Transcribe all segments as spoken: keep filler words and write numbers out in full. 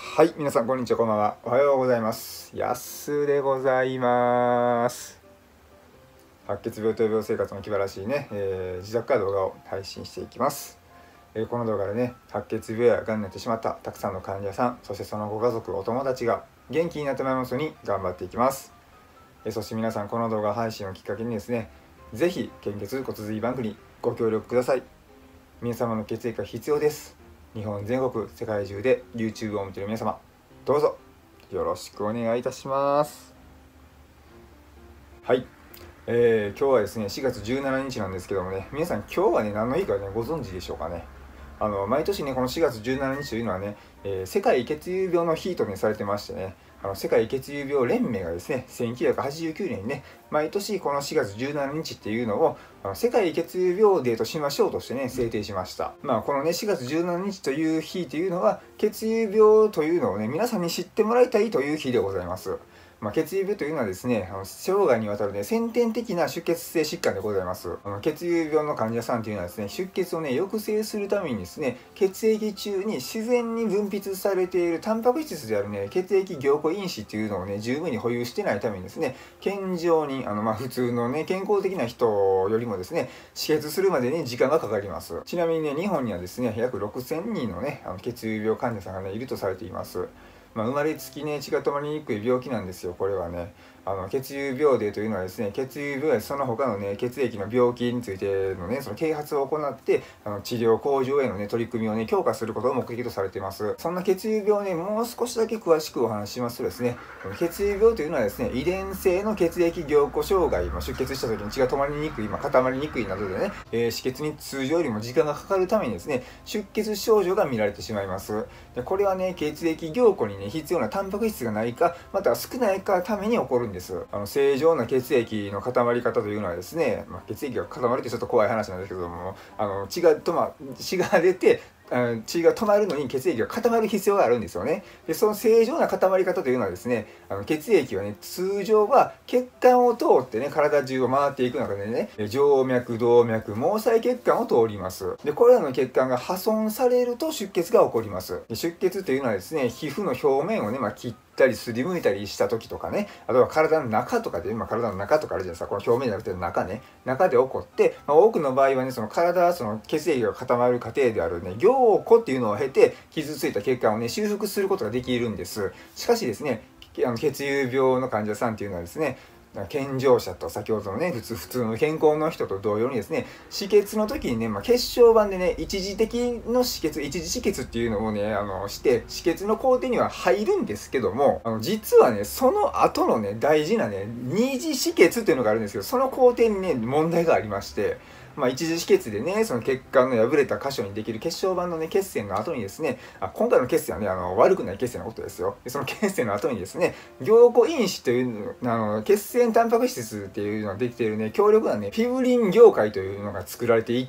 はい、皆さんこんにちは、こんばんは。おはようございます。やすでございます。白血病と病生活の気晴らしいね、えー、自宅から動画を配信していきます。えー、この動画でね、白血病やがんになってしまったたくさんの患者さん、そしてそのご家族、お友達が元気になってもらいますように頑張っていきます。えー、そして皆さん、この動画配信をきっかけにですね、ぜひ献血骨髄バンクにご協力ください。皆様の血液が必要です。日本全国、世界中で YouTube を見ている皆様、どうぞよろしくお願いいたします。はい、えー、今日はですねしがつじゅうしちにちなんですけどもね、皆さん今日はね何の日かねご存知でしょうかね。あの毎年ねこのしがつじゅうしちにちというのはね、えー、世界血友病の日とねされてましてね、あの世界血友病連盟がですねせんきゅうひゃくはちじゅうきゅうねんにね毎年このしがつじゅうしちにちっていうのをあの世界血友病デーとしましょうとしてね制定しました。まあこのねしがつじゅうしちにちという日というのは血友病というのをね皆さんに知ってもらいたいという日でございます。まあ、血友病というのはですね、あの生涯にわたるね、先天的な出血性疾患でございます。あの血友病の患者さんというのはですね、出血をね、抑制するためにですね、血液中に自然に分泌されているタンパク質であるね、血液凝固因子っていうのをね、十分に保有してないためにですね、健常に、あの、まあ、普通のね、健康的な人よりもですね、止血するまでに時間がかかります。ちなみにね、日本にはですね、約ろくせんにんのね、あの血友病患者さんがね、いるとされています。まあ、生まれつきね血が止まりにくい病気なんですよ。これはねあの血友病デーというのはですね、血友病やその他のね血液の病気についてのねその啓発を行ってあの治療向上へのね取り組みをね強化することを目的とされています。そんな血友病をねもう少しだけ詳しくお話ししますとですね、血友病というのはですね遺伝性の血液凝固障害、まあ、出血した時に血が止まりにくい、まあ、固まりにくいなどでね、えー、止血に通常よりも時間がかかるためにですね出血症状が見られてしまいます。でこれはね血液凝固にね必要なタンパク質がないかまたは少ないかために起こるんです。あの正常な血液の固まり方というのはですね、まあ、血液が固まるってちょっと怖い話なんですけども、あの血が止ま血が出て血が止まるのに血液が固まる必要があるんですよね。でその正常な固まり方というのはですね、あの血液はね通常は血管を通ってね体中を回っていく中でね静脈動脈毛細血管を通ります。でこれらの血管が破損されると出血が起こります。で出血というのはですね皮膚の表面をね、まあ、切ってたりすりむいたりした時とかね、あとは体の中とかで、今体の中とかあるじゃないですか、この表面じゃなくて中ね、中で起こって、まあ、多くの場合はね、その体、その血液が固まる過程であるね、凝固っていうのを経て、傷ついた血管をね、修復することができるんです。しかしですね、あの血友病の患者さんっていうのはですね、健常者と先ほどのね普通普通の健康の人と同様にですね止血の時にね、まあ、血小板でね一時的の止血一時止血っていうのをねあのして止血の工程には入るんですけども、あの実はねその後のね大事なね二次止血っていうのがあるんですけど、その工程にね問題がありまして、まあ、一次止血でねその血管の破れた箇所にできる血小板のね血栓の後にですね、あ今回の血栓はねあの悪くない血栓のことですよ。でその血栓の後にですね凝固因子というあの血栓タンパク質っていうのができているね強力なねフィブリン凝塊というのが作られていって、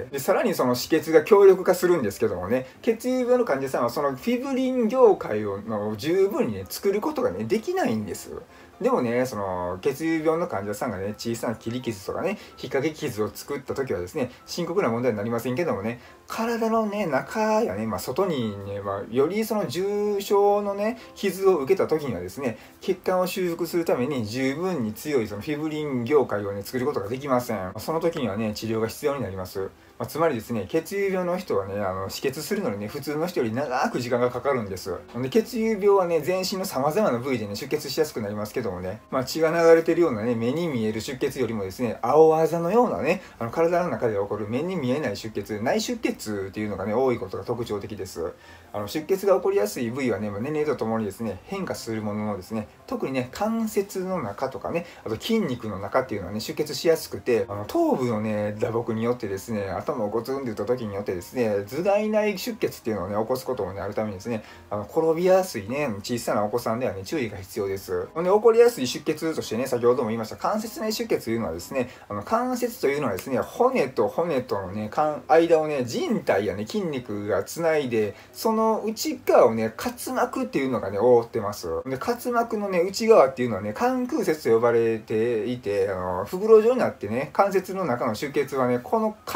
でさらにその止血が強力化するんですけどもね、血友病の患者さんはそのフィブリン凝塊をの十分にね作ることがねできないんです。でもね、その血友病の患者さんがね、小さな切り傷とかね、引っ掛け傷を作った時はですね、深刻な問題になりませんけどもね、体のね、中やね、まあ、外にね、まあ、よりその重症のね、傷を受けた時にはですね、血管を修復するために十分に強いそのフィブリン凝塊をね、作ることができません。その時にはね、治療が必要になります。まあ、つまりですね、血友病の人はね、あの止血するのにね、普通の人より長く時間がかかるんです。で血友病はね、全身の様々な部位でね、出血しやすくなりますけどもね、まあ、血が流れてるようなね、目に見える出血よりもですね、青あざのようなね、あの体の中で起こる目に見えない出血、内出血っていうのがね、多いことが特徴的です。あの出血が起こりやすい部位はね、年齢とともにですね、変化するもののですね、特にね、関節の中とかね、あと筋肉の中っていうのはね、出血しやすくて、あの頭部のね、打撲によってですね、頭をゴツンって打った時によってですね、頭蓋内出血っていうのをね、起こすこともね、あるためにですね、あの転びやすいね、小さなお子さんではね、注意が必要です。で、起こりやすい出血としてね、先ほども言いました、関節内出血というのはですね、あの関節というのはですね、骨と骨とのね、間をね、人体やね、筋肉がつないで、その内側をね、滑膜っていうのがね、覆ってます。で、滑膜のね、内側っていうのはね、関空節と呼ばれていて、あの、袋状になってね、関節の中の出血はね、この関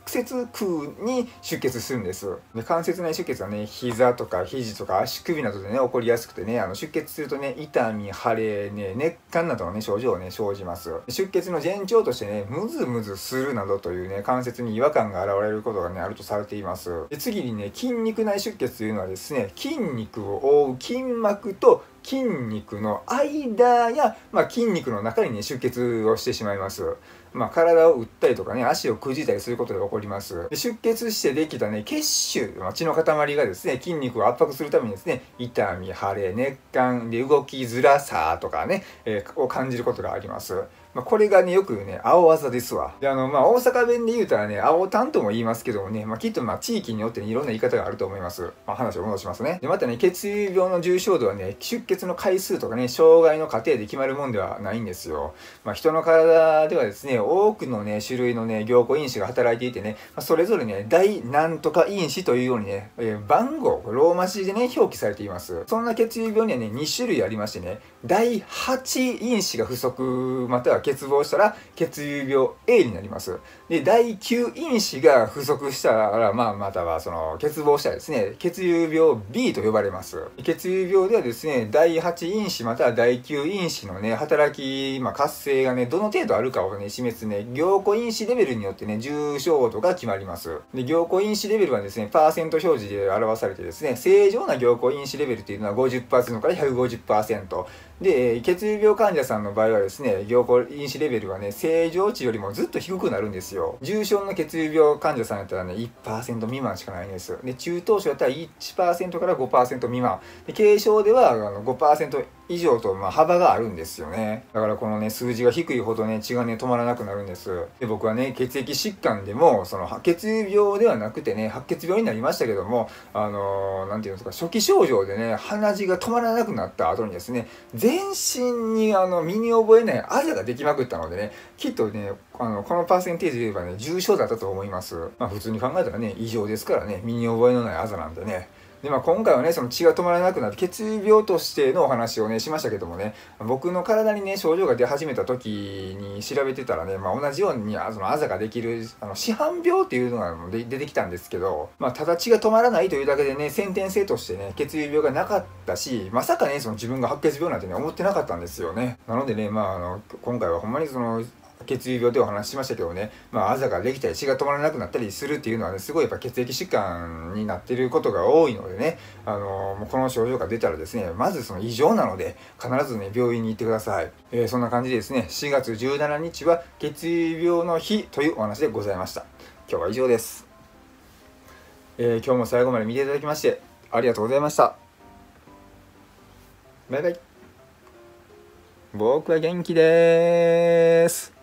節腔に出血するんです。で関節内出血はね、膝とか肘とか足首などでね起こりやすくてね、あの出血するとね、痛み、腫れ、ね、熱感などのね症状をね生じます。出血の前兆としてね、ムズムズするなどというね関節に違和感が現れることがねあるとされています。で次にね、筋肉内出血というのはですね、筋肉を覆う筋膜と筋肉の間や、まあ、筋肉の中にね出血をしてしまいます。まあ、体を打ったりとかね、足をくじいたりすることが起こります。で出血してできたね、血腫、まあ、血の塊がですね、筋肉を圧迫するためにですね、痛み、腫れ、熱感で動きづらさとかね、えー、を感じることがあります。まあ、これがね、よくね、青あざですわ。で、あの、まあ、大阪弁で言うたらね、青タンとも言いますけどもね、まあ、きっとまあ、地域によってね、いろんな言い方があると思います。まあ、話を戻しますね。で、またね、血友病の重症度はね、出血の回数とかね、障害の過程で決まるもんではないんですよ。まあ、人の体ではですね、多くのね、種類のね、凝固因子が働いていてね、まあ、それぞれね、大なんとか因子というようにね、えー、番号、ローマ字でね、表記されています。そんな血友病にはね、に種類ありましてね、だいはち因子が不足、または欠乏したら、血友病 A になります。で、だいきゅう因子が不足したら、まあ、またはその欠乏したらですね、血友病 B と呼ばれます。血友病ではですね、だいはち因子またはだいきゅう因子のね、働き、まあ、活性がね、どの程度あるかをね、示すね、凝固因子レベルによってね、重症度が決まります。で、凝固因子レベルはですね、パーセント表示で表されてですね、正常な凝固因子レベルっていうのは ごじゅっパーセント から ひゃくごじゅっパーセント。で、血友病患者さんの場合はですね、凝固因子レベルはね、正常値よりもずっと低くなるんですよ。重症の血友病患者さんやったらね、いちパーセント未満しかないんです。で、中等症やったら いちパーセント から ごパーセント未満。で、軽症ではあの ごパーセント以上と、まあ、幅があるんですよね。だからこのね、数字が低いほどね、血がね、止まらなくなるんです。で、僕はね、血液疾患でも、その、白血病ではなくてね、白血病になりましたけども、あのー、なんていうんですか、初期症状でね、鼻血が止まらなくなった後にですね、全身にあの、身に覚えないあざができまくったのでね、きっとね、あの、このパーセンテージで言えばね、重症だったと思います。まあ、普通に考えたらね、異常ですからね、身に覚えのないあざなんでね。で、まあ、今回はね、その血が止まらなくなって血病としてのお話をね、しましたけどもね、僕の体にね、症状が出始めた時に調べてたらね、まあ、同じようにあそのあざができる、あの、市販病っていうのが出てきたんですけど、まあ、ただ血が止まらないというだけでね、先天性としてね、血友病がなかったし、まさかね、その自分が白血病なんてね、思ってなかったんですよね。なのでね、まあ、あの、今回はほんまにその、血友病でお話ししましたけどね、まあ、あざができたり血が止まらなくなったりするっていうのはね、すごいやっぱ血液疾患になっていることが多いのでね、あのー、この症状が出たらですね、まずその異常なので、必ずね、病院に行ってください。えー、そんな感じでですね、しがつじゅうしちにちは血友病の日というお話でございました。今日は以上です。えー、今日も最後まで見ていただきまして、ありがとうございました。バイバイ。僕は元気です。